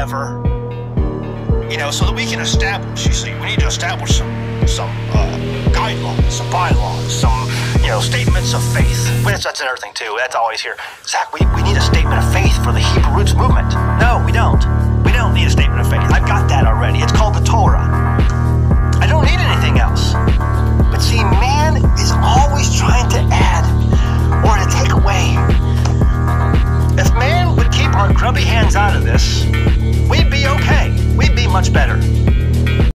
ever. You know, so that we can establish, you see, we need to establish some guidelines, some bylaws, some, you know, statements of faith. That's another thing too, that's always here. Zach, we need a statement of faith for the Hebrew Roots movement. No, we don't.